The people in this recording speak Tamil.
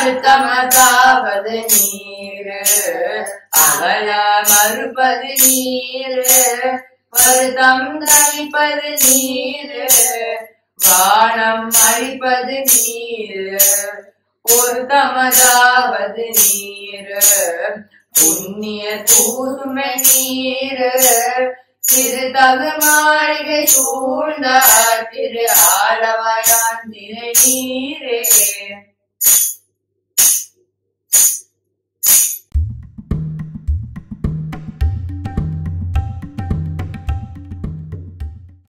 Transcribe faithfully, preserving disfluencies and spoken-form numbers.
வருத்தமதாவது நீரு அகல மறுப்பது நீரு வருத்தம் தணிப்பது நீரு வானம் அழிப்பது நீரு பொருத்தமதாவது நீரு புண்ணிய தூசுமை நீரு திரு தகு மாளிகை சூழ்ந்தார் திரு ஆலவயான் திரை நீரே